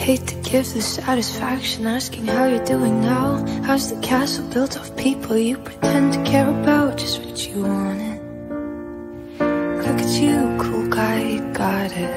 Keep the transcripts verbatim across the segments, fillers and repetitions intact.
hate to give the satisfaction asking how you're doing now. How's the castle built of people you pretend to care about? Just what you wanted. Look at you, cool guy, you got it.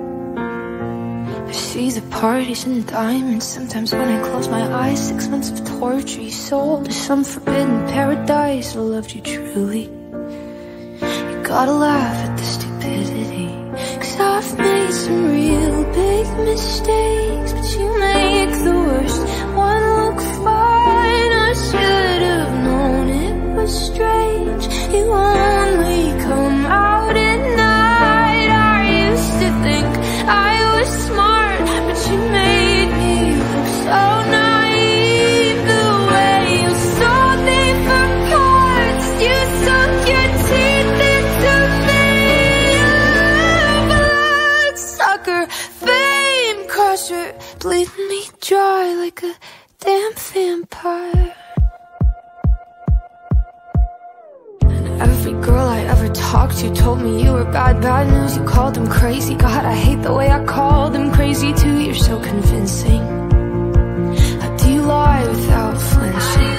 I see the parties and diamonds. Sometimes when I close my eyes, six months of torture you sold to some forbidden paradise. I loved you truly. You gotta laugh at the stupidity, 'cause I've made some real big mistakes, but you make the worst one look fine. I should have known it was strange. You only come out at night. I used to think I was smart, but you made me look so naive. The way you sold me for parts, you sunk your teeth into me. Bloodsucker, fame crusher, bleeding me dry like a damn vampire. Every girl I ever talked to told me you were bad, bad news. You called them crazy. God, I hate the way I called them crazy too. You're so convincing. How do you lie without flinching?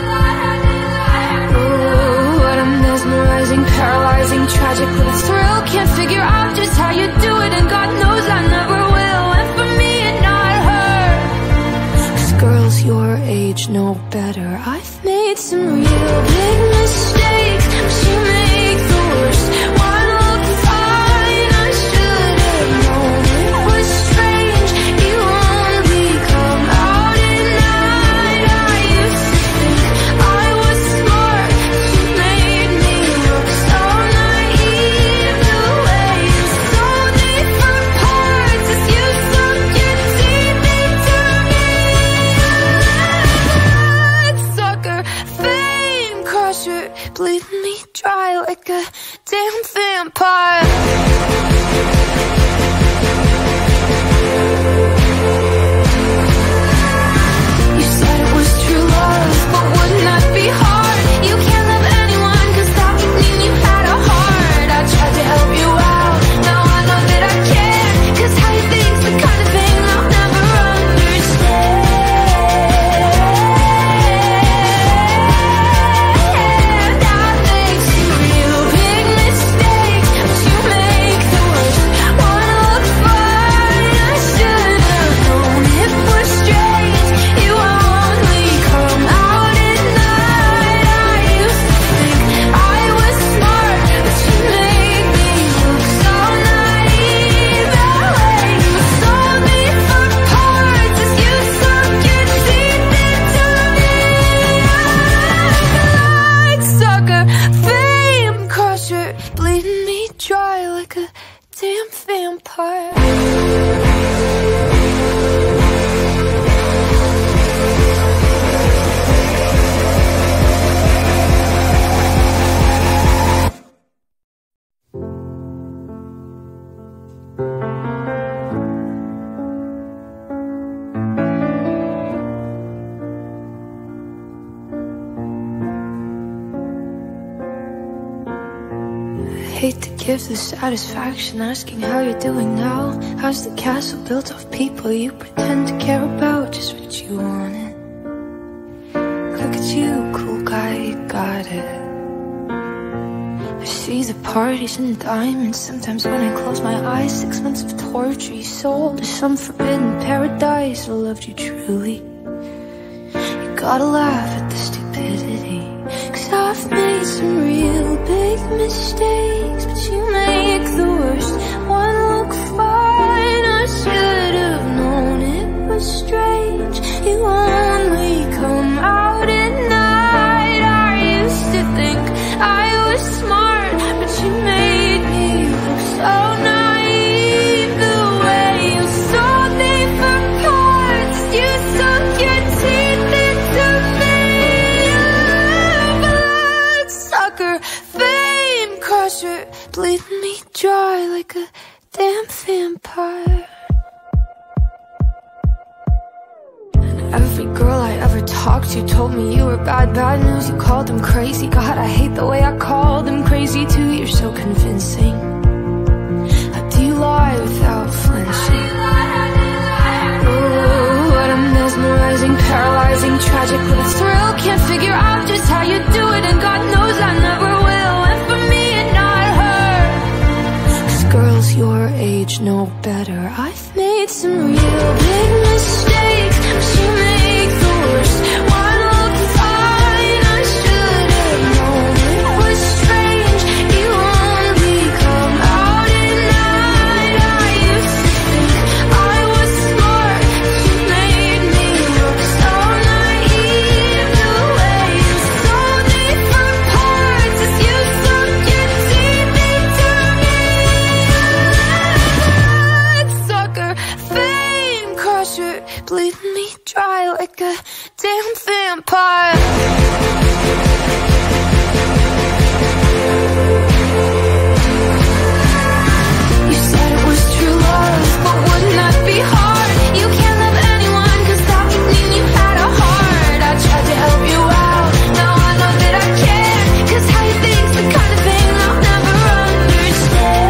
Oh, what a mesmerizing, paralyzing, tragic little thrill. Can't figure out just how you do it, and God knows I never will. And for me and not her, 'cause girls your age know better. I've made some real big mistakes, but you make the worst one look fine. I should have known it was strange. You only come out at night. I used to think I was smart, but you made me look so naive. The way you sold me for parts as you sunk your teeth into me. Bloodsucker, fame crusher, bleeding me dry like a damn vampire. You said it was true love, but wouldn't that be hard? You can't love anyone, 'cause that would mean you had a heart. I tried to help you out, now I know that I can't, 'cause how you think's the kind of thing I'll never understand. I've made some real big mistakes, but you make the worst one look fine. I should have known it was strange. You only come out at night. I used to think I was smart, but you made me look so naive. The way you sold me for parts as you sunk your teeth into me. Bloodsucker, fame crusher, bleeding me dry like a damn vampire. Hate to give the satisfaction asking how you're doing now. How's the castle built of people you pretend to care about? Just what you wanted. Look at you, cool guy, you got it. I see the parties and diamonds. Sometimes when I close my eyes, six months of torture you sold to some forbidden paradise. I loved you truly. You gotta laugh at the stupidity, 'cause I've made some real big mistakes, but you make the worst one look fine. I should have known it was strange. You only come out at night. I used to think I was smart, but you made me look so naive. The way you sold me for parts, you sunk your teeth into me. Bloodsucker, fame crusher, bleeding me dry like a damn vampire. Every girl I ever talked to told me you were bad, bad news. You called them crazy. God, I hate the way I called them crazy too. You're so convincing. How do you lie without flinching? Oh, tragic, but it's thrill. Can't figure out just how you do it, and God knows I never will. And for me and not her, 'cause girls your age know better. I've made some real big mistakes, but you make the worst one look fine. I should have known it was strange. You only come out at night. I used to think I was smart, but you made me look so naive. The way you sold me for parts as you sunk your teeth into me. Bloodsucker, fame crusher, bleeding me dry like a damn vampire. You said it was true love, but wouldn't that be hard? You can't love anyone, 'cause that would mean you had a heart. I tried to help you out, now I know that I can't, 'cause how you think's the kind of thing I'll never understand.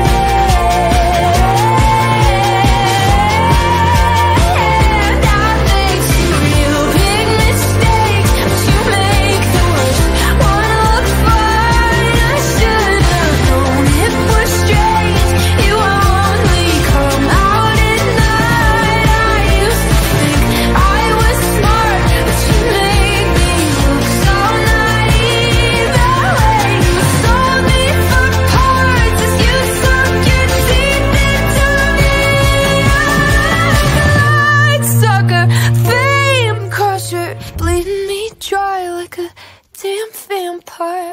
I've made some real big mistakes, but you make the worst one look fine. I should have known it was strange. You only come out at night. I used to think I was smart, but you made me look so naive. The way you sold me for parts as you sunk your teeth into me. Bloodsucker, fame crusher, bleeding me dry like a damn vampire.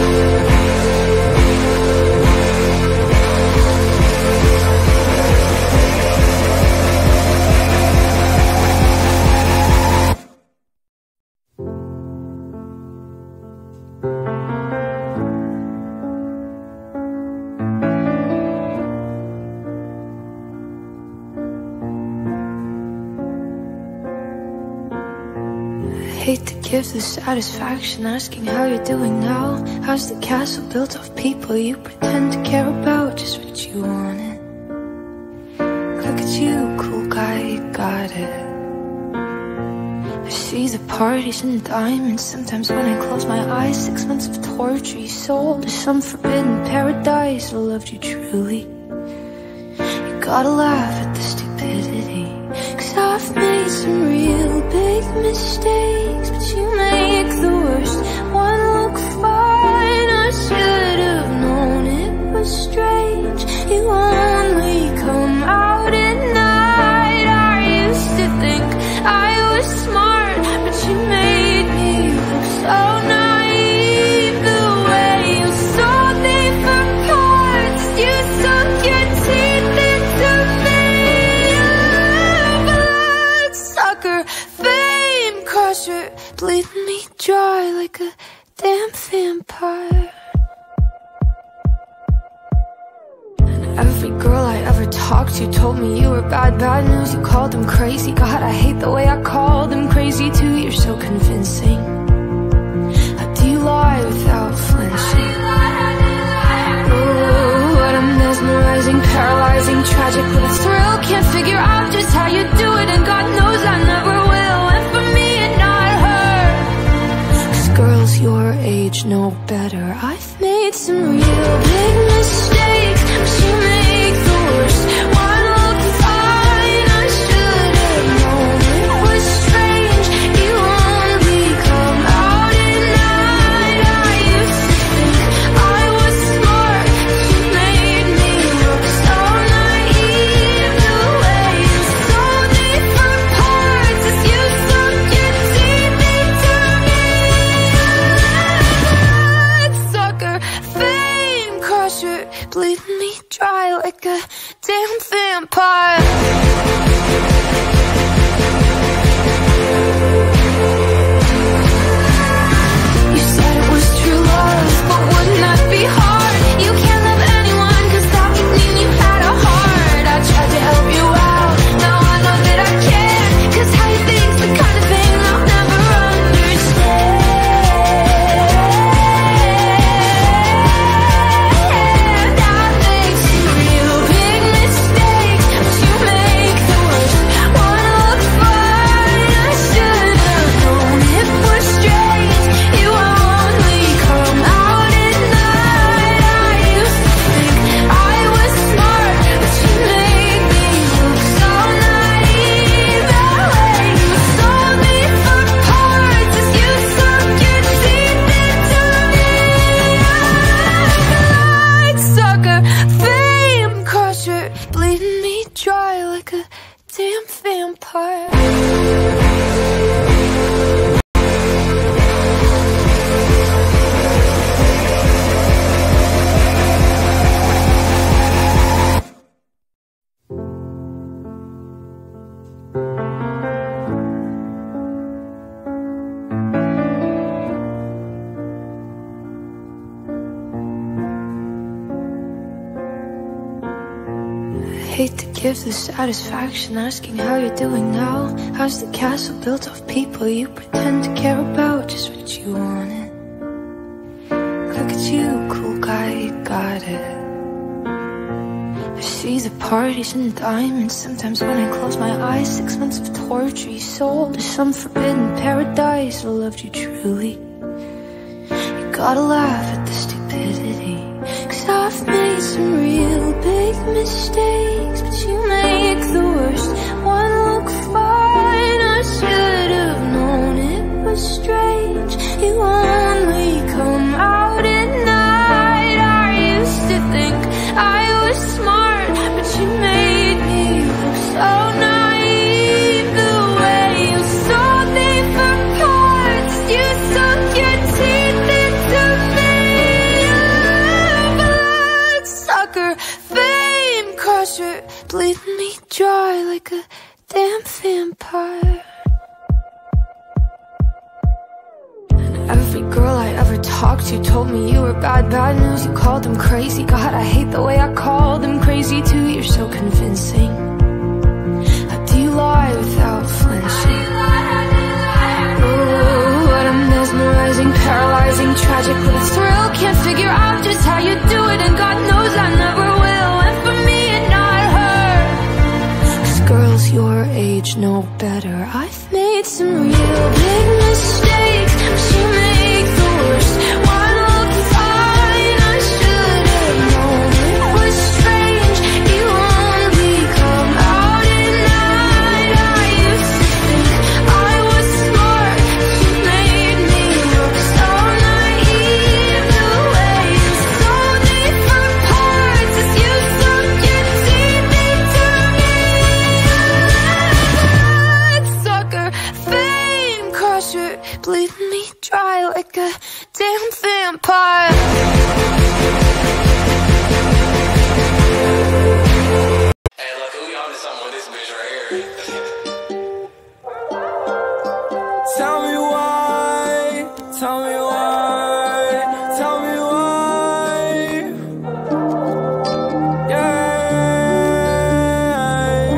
I hate to give the satisfaction asking how you're doing now. How's the castle built of people you pretend to care about? Just what you wanted. Look at you, cool guy, you got it. I see the parties and diamonds. Sometimes when I close my eyes, six months of torture you sold to some forbidden paradise. I loved you truly. You gotta laugh at the stupidity, 'cause I've made some real big mistakes, but you make the worst one look fine. I should have known it was strange. You only come out at night. I used to think I was smart, but you made me look so naive. The way you sold me for parts, you sunk your teeth into me. Bloodsucker, fame crusher, bleeding me dry like a damn vampire. And every girl I ever talked to told me you were bad, bad news. You called them crazy. God, I hate the way I called them crazy too. You're so convincing. How do you lie without flinching? Oh, what a mesmerizing, paralyzing, tragic, but it's thrill. Can't figure out just how you do it, and God knows I never will. And for me and not her, 'cause girls your age know better. I've made some real big mistakes, but you make the worst one look fine. I should have known it was strange. You only come out at night. I used to think I was smart, but you made me look so naive. The way you sold me for parts as you sunk your teeth into me. Bloodsucker, to give the satisfaction asking how you're doing now. How's the castle built of people you pretend to care about? Just what you wanted. Look at you, cool guy, you got it. I see the parties and diamonds. Sometimes when I close my eyes, six months of torture you sold to some forbidden paradise. I loved you truly. You gotta laugh at the stupidity, 'cause I've made some real big mistakes, but you make the worst one look fine. I should have known it was strange. You only come out at night. I used to think I was smart, but you made me look so naive. The way you sold me for cards, you sunk your teeth into me. Bloodsucker, fame crusher, bleeding me dry like a damn vampire. Every girl I ever talked to told me you were bad, bad news. You called them crazy. God, I hate the way I called them crazy too. You're so convincing. How do you lie without flinching? Oh, what a mesmerizing, paralyzing, tragic little thrill. Can't figure out just how you do it, and God knows I never will. And for me and not her, 'cause girls your age know better. I've made some real big mistakes, but you make the worst one look fine. I should have known it was strange. You only come out at night. I used to think I was smart, but you made me look so naive. The way you sold me for parts as you sunk your teeth into me. Bloodsucker, fame crusher, bleeding me dry like a damn vampire. Hey, look, we on to something with this bitch right here. Tell me why, tell me why, tell me why. Yeah.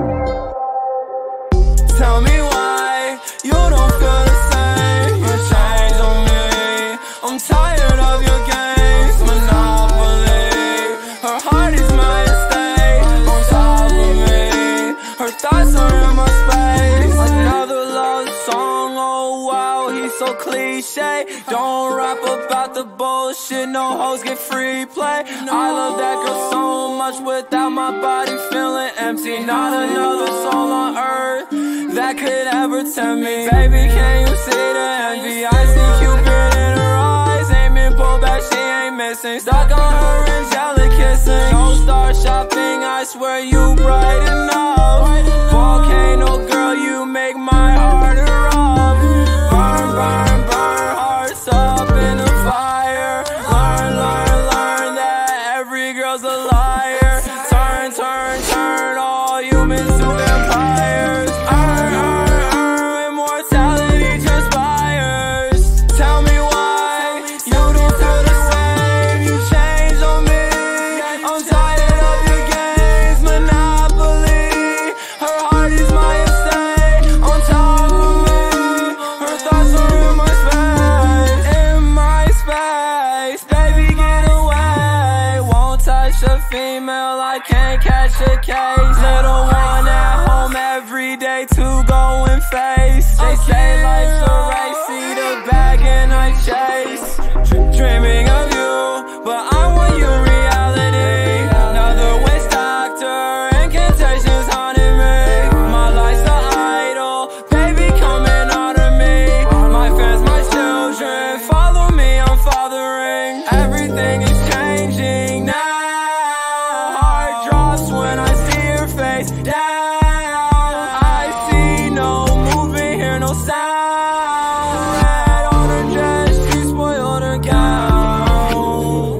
Tell me why you don't feel the same. You change on me. I'm tired of your games, monopoly. Her heart is my estate, on top of me. Her thoughts are in my space. Another love song, oh wow, he's so cliche. Don't rap about the bullshit, no hoes get free play. I love that girl so much without my body feeling empty. Not another soul on earth that could ever tempt me. Baby, can you see the envy? I see Cupid in her eyes, ain't been pulled back, she ain't missing. Stuck on her angelic kissing. No star shopping, I swear you bright enough. Volcano girl, you make my heart erupt. Burn, burn, burn, hearts up in the fire. Learn, learn, learn that every girl's a liar. Turn, turn, turn all humans to vampires. Earn, earn, earn, immortality transpires. Tell me why you don't feel the same. You change on me. I'm tired of your games, monopoly. Her heart is my estate, on top of me. Her thoughts are in my space, in my space. Baby, get away. Won't touch a female, I can't catch a case. Little one at home every day to go and face. They say life's a race, see the bag and I chase. Dreaming of you, but I want you reality. Another witch doctor, incantations haunting me. My life's an idol, baby, coming out of me. My fans, my children, follow me, I'm fathering. Everything is changing now. Heart drops when I see your face down. I see no movement, hear no sound. Red on her dress, she spoiled her gown.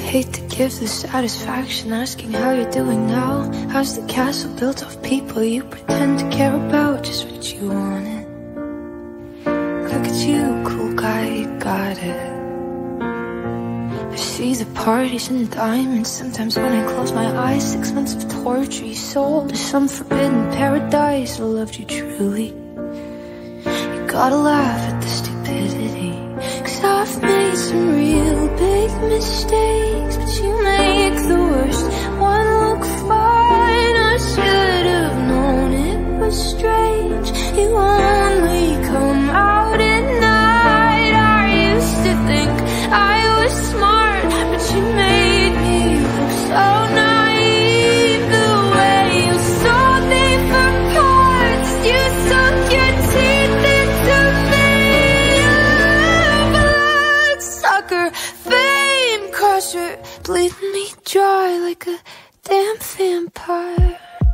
hate to give the satisfaction asking how you're doing now. How's the castle built of people you pretend to care about? Just what you wanted. Look at you, cool guy, you got it. I see the parties and diamonds. Sometimes when I close my eyes, six months of torture you sold to some forbidden paradise. I loved you truly. You gotta laugh at the stupidity, 'cause I've made some real big mistakes, but you make the worst one look fine. I should have known it was strange. You only come out at night. I used to think I was smart, but you made me look so naive. The way you sold me for parts, you sunk your teeth into me. Bloodsucker, fame crusher, bleeding me dry like a damn vampire.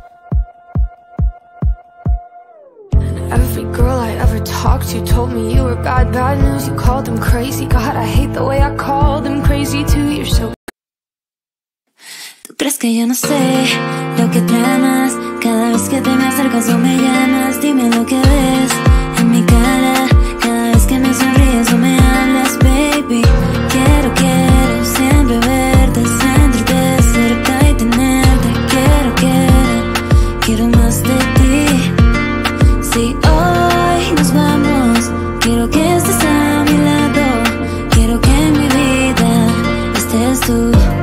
Every girl I ever talked to told me you were bad, bad news. You called them crazy. God, I hate the way I called them crazy too. You're so... ¿Tú crees que yo no sé lo que tramas? Cada vez que te me acercas o me llamas, dime lo que ves en mi cara. Cada vez que me sonríes o me hablas, baby. Quiero, quiero siempre verte, sentirte cerca y tenerte. Quiero, quiero, quiero más de ti. Si hoy nos vamos, quiero que estés a mi lado. Quiero que en mi vida estés tú.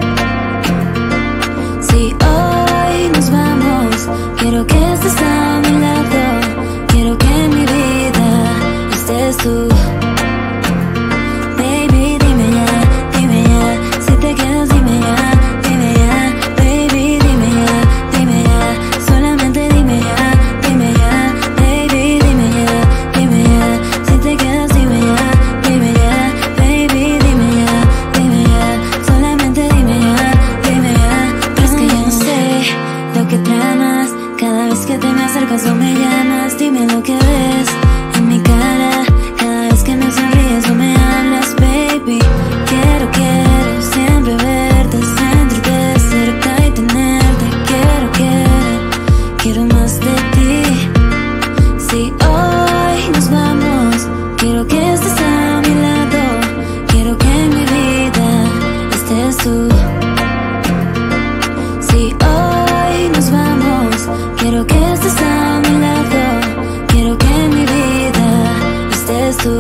Si hoy nos vamos, quiero que estés a mi lado. Quiero que en mi vida estés tú. Baby, dime ya, dime ya. Si te quedas, dime ya, dime ya. Baby, dime ya, dime ya. Solamente dime ya, dime ya. Baby, dime ya, dime ya. Si te quedas, dime ya, dime ya. Baby, dime ya, dime ya. Solamente dime ya, dime ya. Pero es que yo no sé lo que tramas. Cada vez que te me acercas o me llamas, dime lo que ves en mi cara. Cada vez que me sonríes o me hablas, baby. Quiero, quiero siempre verte, sentirte cerca y tenerte. Quiero, quiero, quiero más de ti. Si hoy nos vamos, quiero que estés a mi lado. Quiero que en mi vida estés tú. Si hoy nos vamos, quiero que estés a mi lado. Quiero que en mi vida estés tú.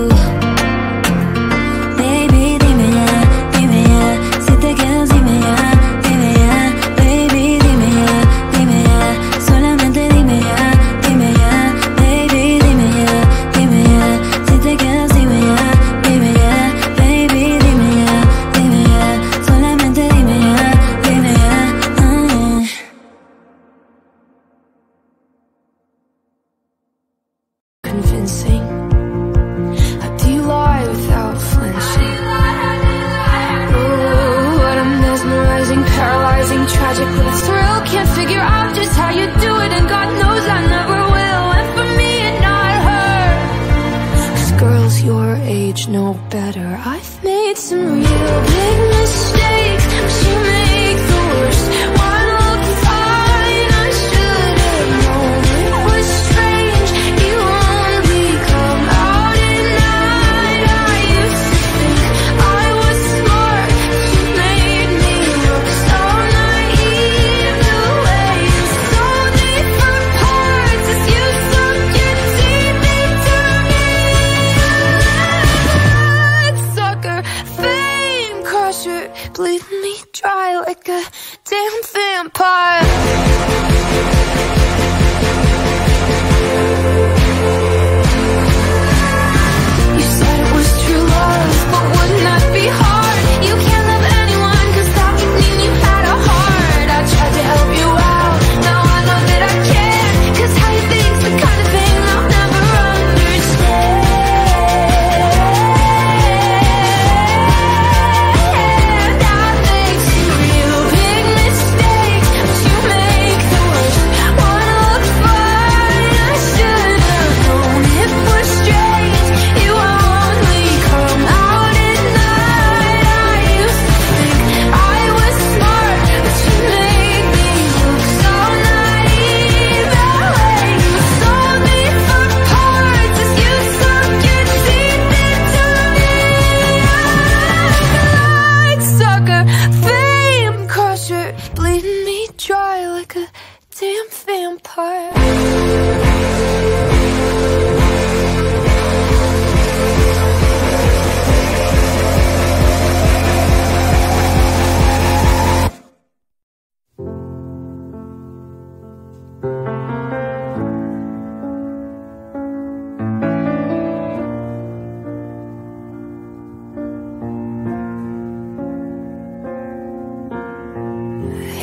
Baby, dime ya, dime ya. Si te quedas, dime ya, dime ya. Baby, dime ya, dime ya. Solamente dime ya, dime ya. Baby, dime ya, dime ya. Si te quedas, dime ya, dime ya. Baby, dime ya, dime ya. Solamente dime ya, dime ya. Mm. Convincing. How do you lie without flinching? Ooh, what a mesmerizing, paralyzing, tragic little thrill. Can't figure out just how you do it, and God knows I never will. And for me and not her, 'cause girls your age know better. I've made some real big mistakes, but you make the worst one look fine. I should have known it was strange. You only come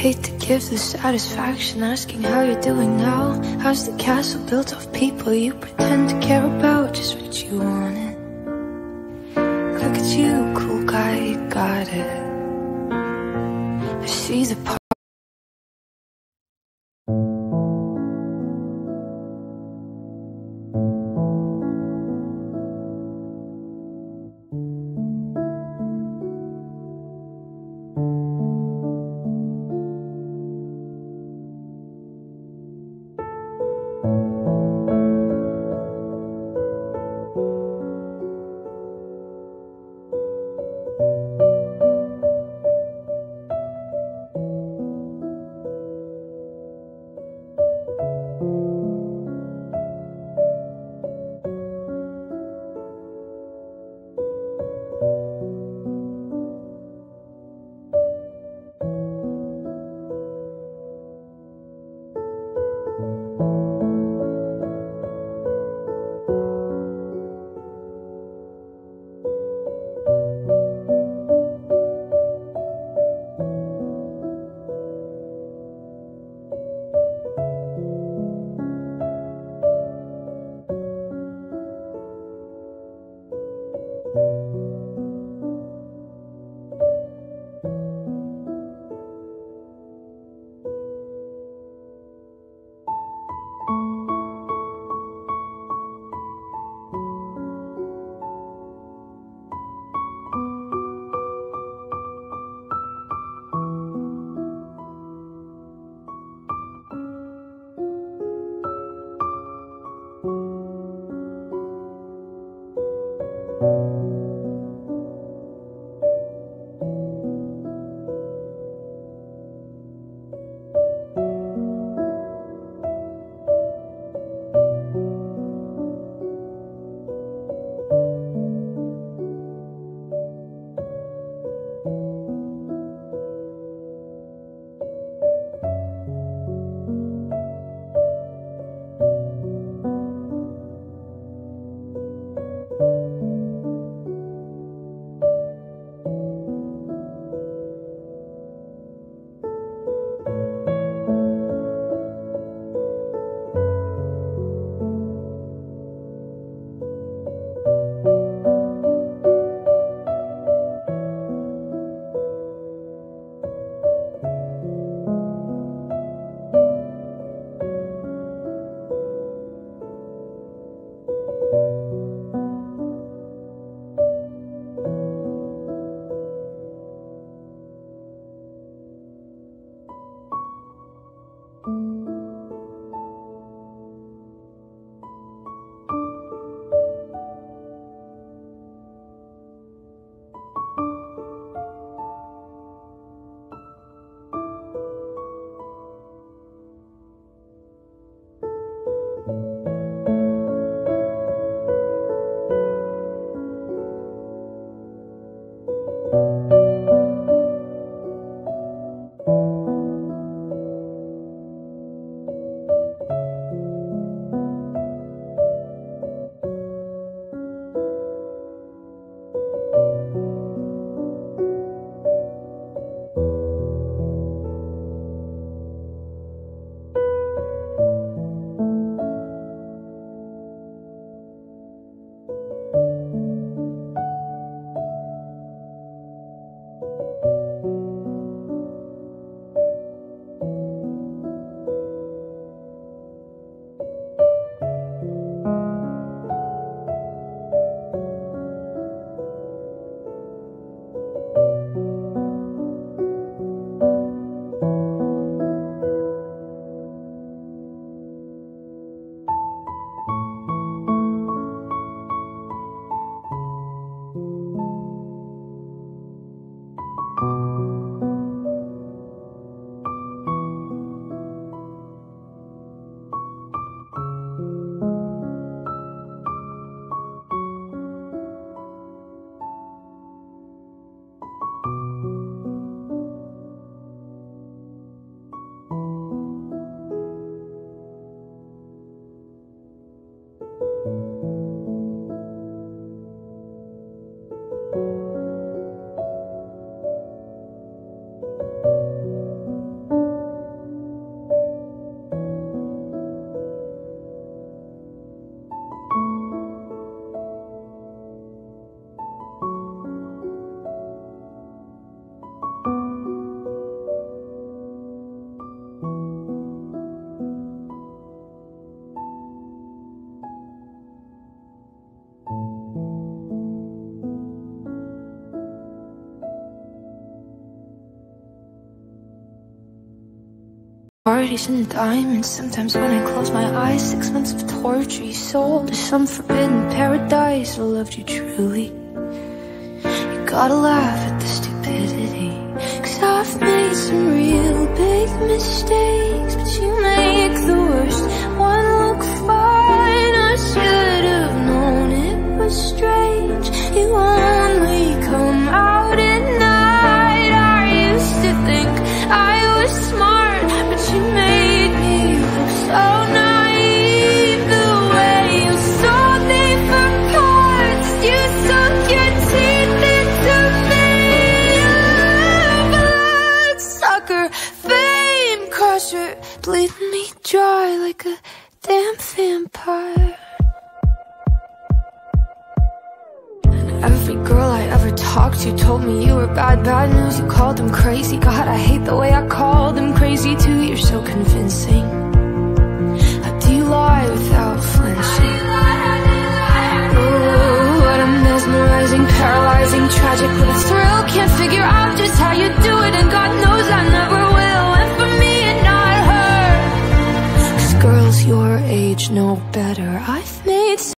hate to give the satisfaction asking how you're doing now. How's the castle built of people you pretend to care about? Just what you wanted. Look at you, cool guy, you got it. I see the part. parties and diamonds. Sometimes when I close my eyes, six months of torture you sold to some forbidden paradise. I loved you truly. You gotta laugh at the stupidity, 'cause I've made some real big mistakes, but you make the worst one look fine. I should have known it was strange. You only come out at night. I used to think I was smart, but you made me look so naive. The way you sold me for parts, you sunk your teeth into me. Bloodsucker, fame crusher, bleeding me dry like a damn vampire. Every girl I ever talked to told me you were bad, bad news. You called them crazy. God, I hate the way I called them crazy too. You're so convincing. How do you lie without flinching? Oh, what a mesmerizing, paralyzing, tragic little